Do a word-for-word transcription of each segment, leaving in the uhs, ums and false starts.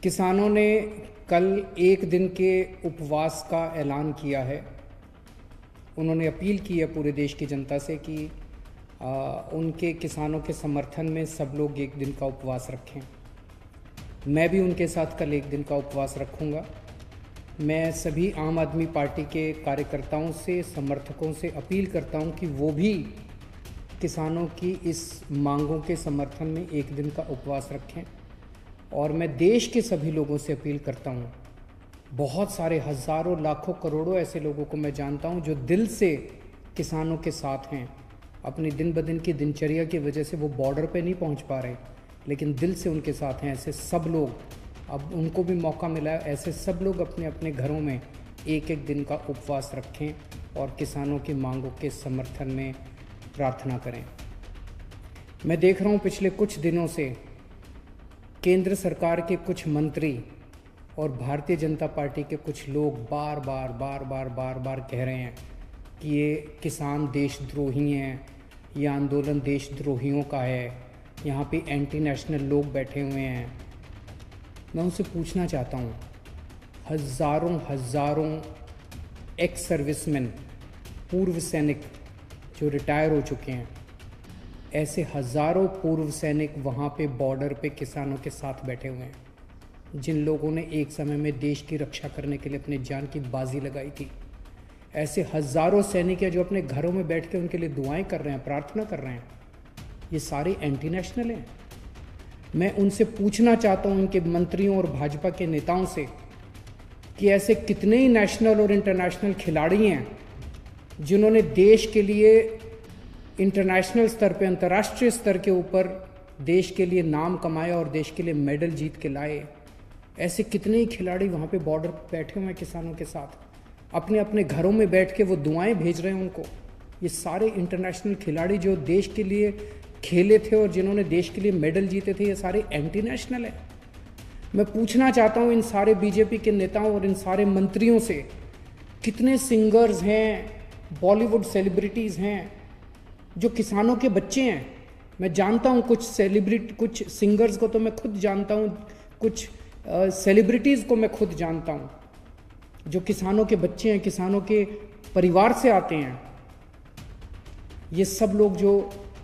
किसानों ने कल एक दिन के उपवास का ऐलान किया है। उन्होंने अपील की है पूरे देश की जनता से कि आ, उनके किसानों के समर्थन में सब लोग एक दिन का उपवास रखें। मैं भी उनके साथ कल एक दिन का उपवास रखूंगा। मैं सभी आम आदमी पार्टी के कार्यकर्ताओं से, समर्थकों से अपील करता हूं कि वो भी किसानों की इस मांगों के समर्थन में एक दिन का उपवास रखें। और मैं देश के सभी लोगों से अपील करता हूं, बहुत सारे हज़ारों लाखों करोड़ों ऐसे लोगों को मैं जानता हूं जो दिल से किसानों के साथ हैं। अपनी दिन ब दिन की दिनचर्या की वजह से वो बॉर्डर पे नहीं पहुंच पा रहे, लेकिन दिल से उनके साथ हैं। ऐसे सब लोग, अब उनको भी मौका मिला है, ऐसे सब लोग अपने अपने घरों में एक एक दिन का उपवास रखें और किसानों की मांगों के समर्थन में प्रार्थना करें। मैं देख रहा हूँ पिछले कुछ दिनों से केंद्र सरकार के कुछ मंत्री और भारतीय जनता पार्टी के कुछ लोग बार बार बार बार बार बार कह रहे हैं कि ये किसान देशद्रोही हैं, ये आंदोलन देशद्रोहियों का है, यहाँ पे एंटी नेशनल लोग बैठे हुए हैं। मैं उनसे पूछना चाहता हूँ, हज़ारों हज़ारों एक्स सर्विसमैन, पूर्व सैनिक जो रिटायर हो चुके हैं, ऐसे हज़ारों पूर्व सैनिक वहाँ पे बॉर्डर पे किसानों के साथ बैठे हुए हैं, जिन लोगों ने एक समय में देश की रक्षा करने के लिए अपनी जान की बाजी लगाई थी। ऐसे हज़ारों सैनिक हैं जो अपने घरों में बैठ के उनके लिए दुआएं कर रहे हैं, प्रार्थना कर रहे हैं। ये सारे एंटी नेशनल हैं। मैं उनसे पूछना चाहता हूँ, उनके मंत्रियों और भाजपा के नेताओं से, कि ऐसे कितने ही नेशनल और इंटरनेशनल खिलाड़ी हैं जिन्होंने देश के लिए इंटरनेशनल स्तर पे, अंतर्राष्ट्रीय स्तर के ऊपर देश के लिए नाम कमाया और देश के लिए मेडल जीत के लाए। ऐसे कितने ही खिलाड़ी वहाँ पे बॉर्डर पर बैठे हुए हैं किसानों के साथ, अपने अपने घरों में बैठ के वो दुआएं भेज रहे हैं उनको। ये सारे इंटरनेशनल खिलाड़ी जो देश के लिए खेले थे और जिन्होंने देश के लिए मेडल जीते थे, ये सारे एंटी नेशनल हैं। मैं पूछना चाहता हूँ इन सारे बीजेपी के नेताओं और इन सारे मंत्रियों से, कितने सिंगर्स हैं, बॉलीवुड सेलिब्रिटीज़ हैं जो किसानों के बच्चे हैं। मैं जानता हूँ कुछ सेलिब्रिटी, कुछ सिंगर्स को तो मैं खुद जानता हूँ, कुछ सेलिब्रिटीज़ को मैं खुद जानता हूँ जो किसानों के बच्चे हैं, किसानों के परिवार से आते हैं। ये सब लोग जो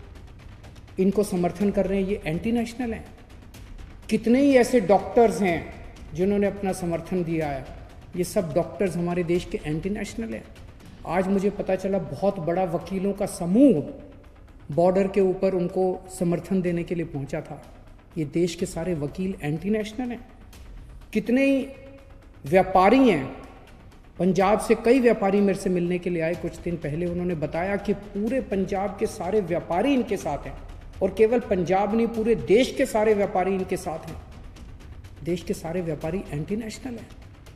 इनको समर्थन कर रहे हैं, ये एंटी नेशनल हैं। कितने ही ऐसे डॉक्टर्स हैं जिन्होंने अपना समर्थन दिया है, ये सब डॉक्टर्स हमारे देश के एंटी नेशनल हैं। आज मुझे पता चला बहुत बड़ा वकीलों का समूह बॉर्डर के ऊपर उनको समर्थन देने के लिए पहुंचा था। ये देश के सारे वकील एंटी नेशनल हैं। कितने ही व्यापारी हैं, पंजाब से कई व्यापारी मेरे से मिलने के लिए आए कुछ दिन पहले। उन्होंने बताया कि पूरे पंजाब के सारे व्यापारी इनके साथ हैं, और केवल पंजाब नहीं, पूरे देश के सारे व्यापारी इनके साथ हैं। देश के सारे व्यापारी एंटी नेशनल हैं।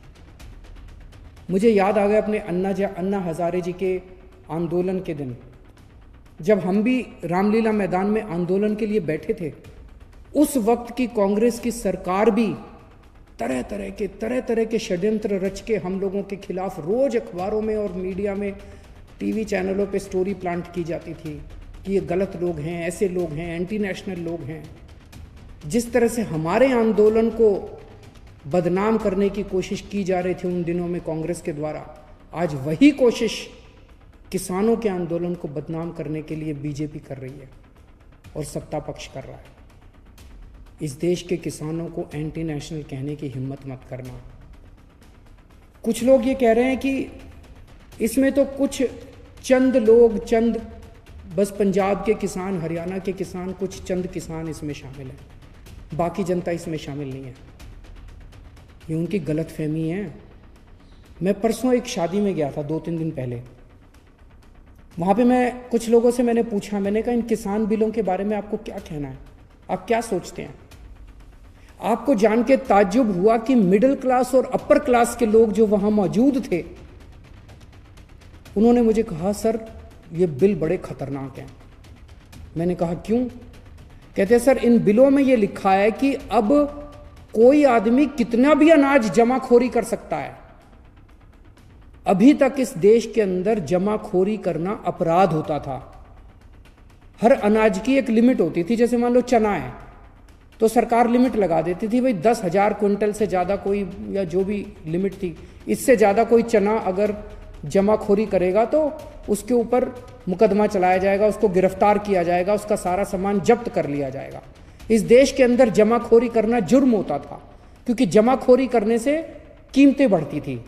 मुझे याद आ गया अपने अन्ना जी अन्ना हजारे जी के आंदोलन के दिन, जब हम भी रामलीला मैदान में आंदोलन के लिए बैठे थे। उस वक्त की कांग्रेस की सरकार भी तरह तरह के तरह तरह के षड्यंत्र रच के हम लोगों के खिलाफ रोज अखबारों में और मीडिया में, टीवी चैनलों पे स्टोरी प्लांट की जाती थी कि ये गलत लोग हैं, ऐसे लोग हैं, एंटी नेशनल लोग हैं। जिस तरह से हमारे आंदोलन को बदनाम करने की कोशिश की जा रही थी उन दिनों में कांग्रेस के द्वारा, आज वही कोशिश किसानों के आंदोलन को बदनाम करने के लिए बीजेपी कर रही है और सत्ता पक्ष कर रहा है। इस देश के किसानों को एंटी नेशनल कहने की हिम्मत मत करना। कुछ लोग ये कह रहे हैं कि इसमें तो कुछ चंद लोग, चंद बस पंजाब के किसान, हरियाणा के किसान, कुछ चंद किसान इसमें शामिल हैं, बाकी जनता इसमें शामिल नहीं है। ये उनकी गलतफहमी है। मैं परसों एक शादी में गया था, दो तीन दिन पहले। वहाँ पे मैं कुछ लोगों से मैंने पूछा, मैंने कहा इन किसान बिलों के बारे में आपको क्या कहना है, आप क्या सोचते हैं? आपको जान के ताज्जुब हुआ कि मिडिल क्लास और अपर क्लास के लोग जो वहाँ मौजूद थे, उन्होंने मुझे कहा सर ये बिल बड़े खतरनाक हैं। मैंने कहा क्यों? कहते सर इन बिलों में ये लिखा है कि अब कोई आदमी कितना भी अनाज जमाखोरी कर सकता है। अभी तक इस देश के अंदर जमाखोरी करना अपराध होता था। हर अनाज की एक लिमिट होती थी। जैसे मान लो चना है, तो सरकार लिमिट लगा देती थी, भाई दस हजार क्विंटल से ज़्यादा कोई, या जो भी लिमिट थी, इससे ज़्यादा कोई चना अगर जमाखोरी करेगा तो उसके ऊपर मुकदमा चलाया जाएगा, उसको गिरफ्तार किया जाएगा, उसका सारा सामान जब्त कर लिया जाएगा। इस देश के अंदर जमाखोरी करना जुर्म होता था, क्योंकि जमाखोरी करने से कीमतें बढ़ती थी।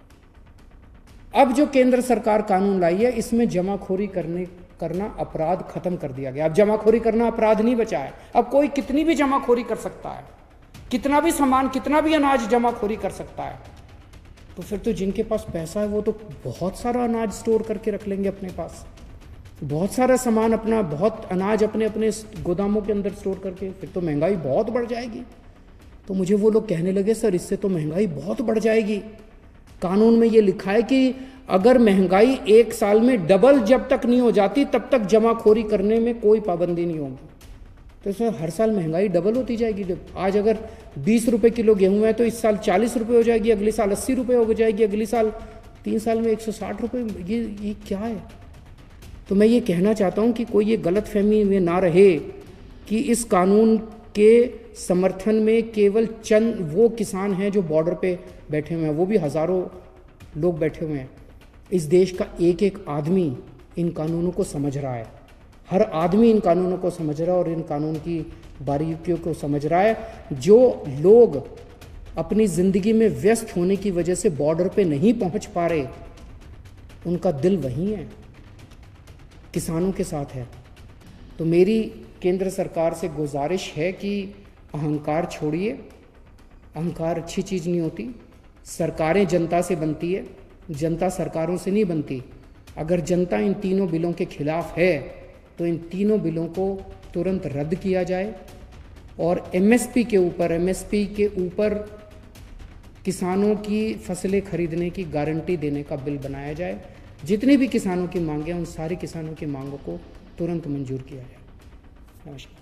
अब जो केंद्र सरकार कानून लाई है, इसमें जमाखोरी करने करना अपराध खत्म कर दिया गया। अब जमाखोरी करना अपराध नहीं बचा है। अब कोई कितनी भी जमाखोरी कर सकता है, कितना भी सामान, कितना भी अनाज जमाखोरी कर सकता है। तो फिर तो जिनके पास पैसा है वो तो बहुत सारा अनाज स्टोर करके रख लेंगे अपने पास, बहुत सारा सामान अपना, बहुत अनाज अपने अपने गोदामों के अंदर स्टोर करके, फिर तो महंगाई बहुत बढ़ जाएगी। तो मुझे वो लोग कहने लगे, सर इससे तो महंगाई बहुत बढ़ जाएगी। कानून में ये लिखा है कि अगर महंगाई एक साल में डबल जब तक नहीं हो जाती तब तक जमाखोरी करने में कोई पाबंदी नहीं होगी। तो इसमें हर साल महंगाई डबल होती जाएगी। जब आज अगर बीस रुपए किलो गेहूं है तो इस साल चालीस रुपए हो जाएगी, अगले साल अस्सी रुपए हो जाएगी, अगले साल तीन साल में एक सौ साठ रुपए। ये ये क्या है? तो मैं ये कहना चाहता हूँ कि कोई ये गलतफहमी में ना रहे कि इस कानून के समर्थन में केवल चंद वो किसान हैं जो बॉर्डर पे बैठे हुए हैं, वो भी हज़ारों लोग बैठे हुए हैं। इस देश का एक एक आदमी इन कानूनों को समझ रहा है, हर आदमी इन कानूनों को समझ रहा है और इन कानून की बारीकियों को समझ रहा है। जो लोग अपनी ज़िंदगी में व्यस्त होने की वजह से बॉर्डर पे नहीं पहुंच पा रहे, उनका दिल वहीं है, किसानों के साथ है। तो मेरी केंद्र सरकार से गुजारिश है कि अहंकार छोड़िए। अहंकार अच्छी चीज़ नहीं होती। सरकारें जनता से बनती है, जनता सरकारों से नहीं बनती। अगर जनता इन तीनों बिलों के खिलाफ है तो इन तीनों बिलों को तुरंत रद्द किया जाए और एमएसपी के ऊपर एमएसपी के ऊपर किसानों की फसलें खरीदने की गारंटी देने का बिल बनाया जाए। जितनी भी किसानों की मांगें हैं, उन सारे किसानों की मांगों को तुरंत मंजूर किया जाए। नमस्कार।